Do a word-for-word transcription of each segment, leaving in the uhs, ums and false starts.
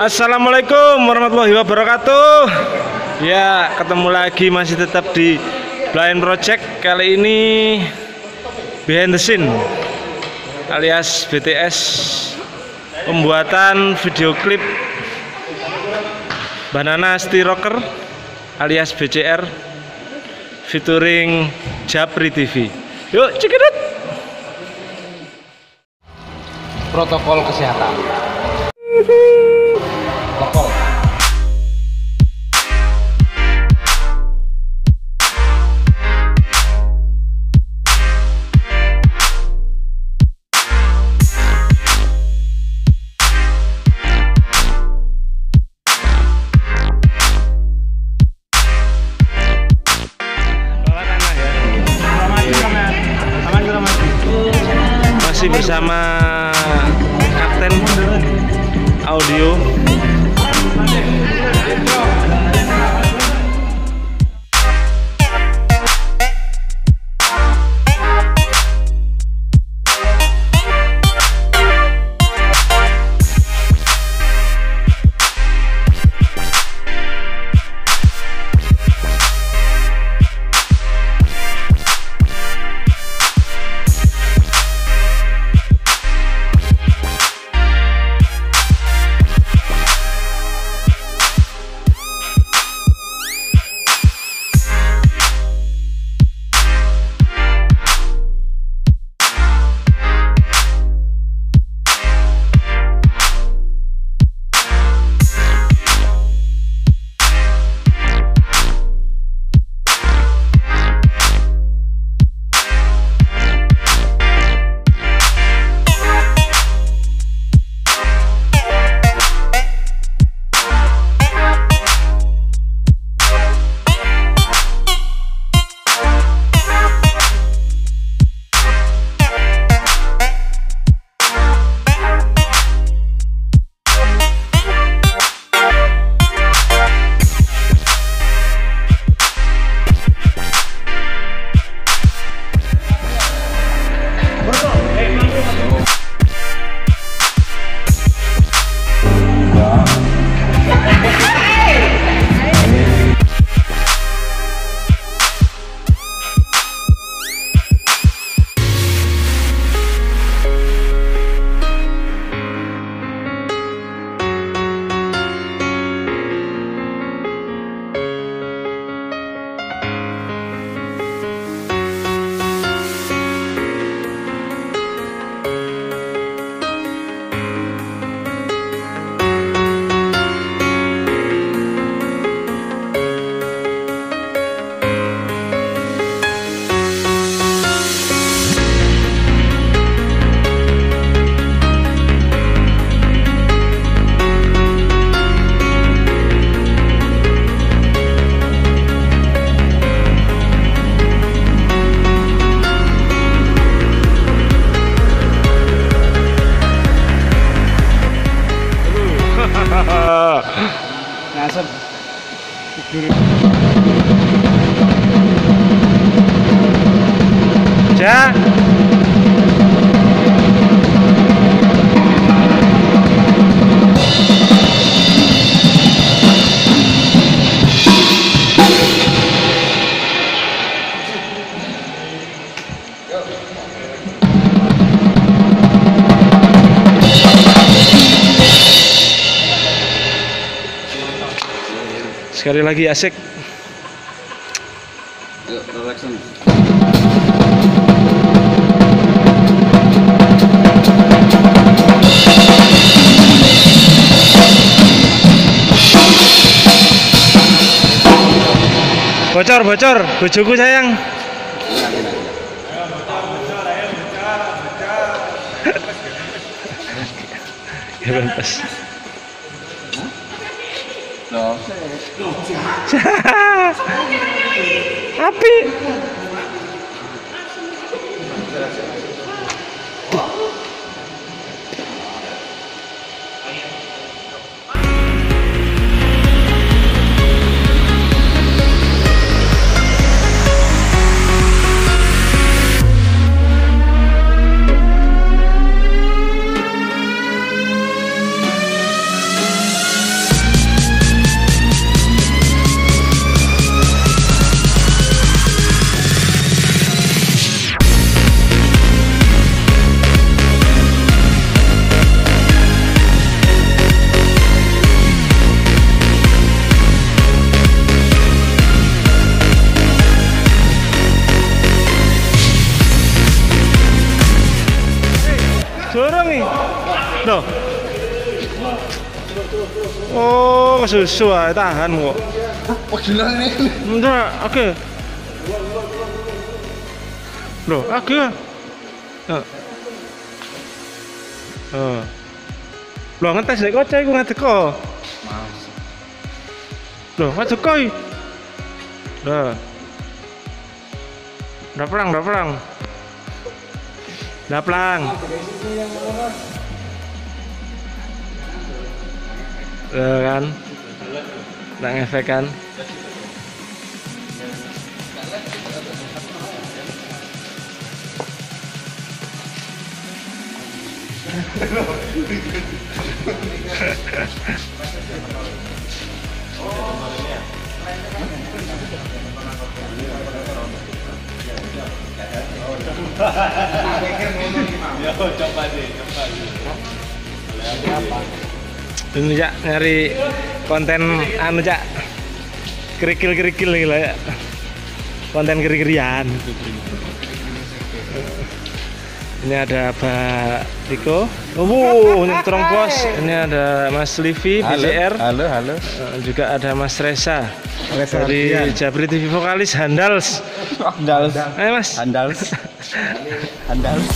Assalamualaikum warahmatullahi wabarakatuh. Ya, ketemu lagi masih tetap di Blind Project. Kali ini behind the scene alias B T S, pembuatan video klip Banana City Rocker alias B C R featuring Japri T V. Yuk, cekidot. Protokol kesehatan. Protokol. Masih bersama Kapten Audio. Ngasep. Ja. Sekali lagi asik. Yuk, relaxan. Bocor, bocor, bojoku sayang. Ya bebas. Api. Oh, kesusu ah, tahan kok. Wah gila ini. Enggak, oke. Loh, oke. Heeh. Oh. Loh, ngetes nek kocok iku ngadeko. Mas. Loh, ngadeko iki. Lah. Ndak perang, ndak perang. Ndak perang. Loh kan. Ndak ngefek kan. Ini Cak nyari konten anu Cak kerikil-kerikil gila ya. Konten keri-kerian. Ini ada Pak Tiko. Oh, ini terong bos. Ini ada Mas Livi B J R. Halo, halo. Juga ada Mas Reza dari Jabri T V vokalis Handals. Handals. Ayo Mas. Handals. Handals.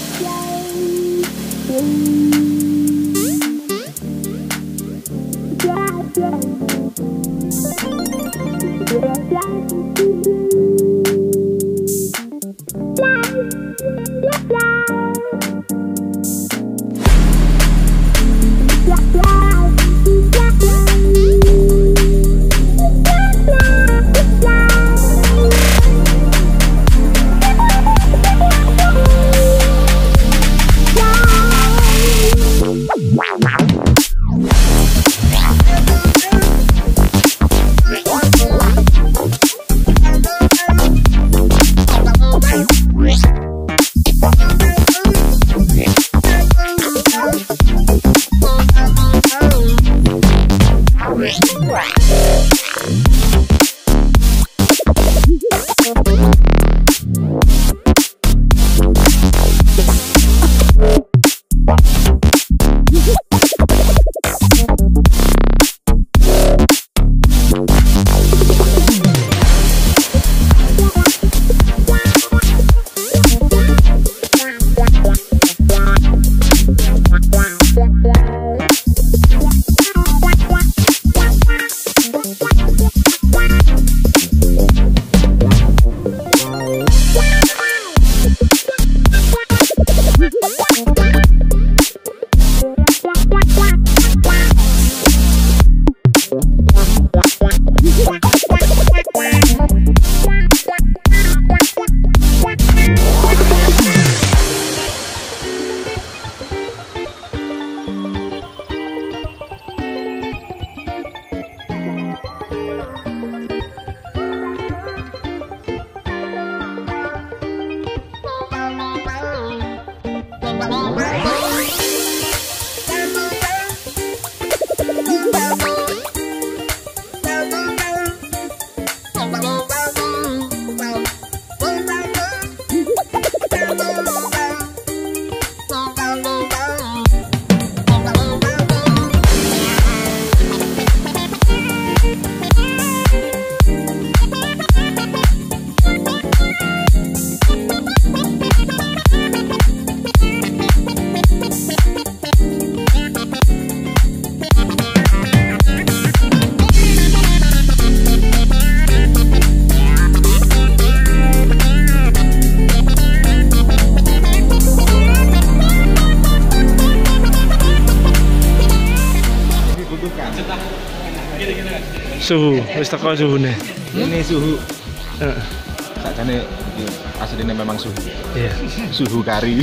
Suhu, wis teko suhune. Ini suhu. Heeh. Sakjane aslinya memang suhu. Iya. Suhu kari.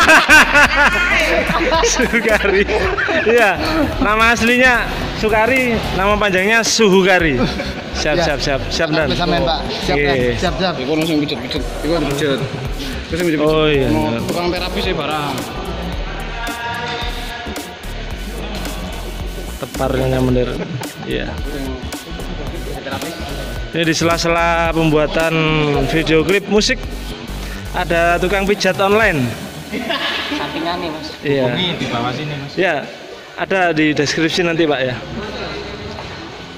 Suhu kari. Iya, nama aslinya Sukari, nama panjangnya Suhu Kari. Siap, Ya. siap, siap, siap dan. Sampean, Pak. Siap, Oke. ya? Siap, siap. Iku langsung pijet-pijet. Iku pijet. Terus pijet. Oh iya. Tukang terapi sih barang. Teparnya bener. Iya. Ini di sela-sela pembuatan video klip musik ada tukang pijat online. Sampingan nih, Mas. Iya. Ini di bawah sini, Mas. Ya, ada di deskripsi nanti Pak ya.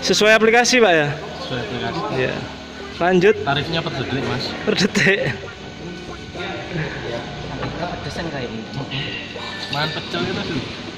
Sesuai aplikasi Pak ya? Sesuai aplikasi. Iya. Lanjut. Tarifnya per detik Mas. Per detik. Makan pecel gitu sih.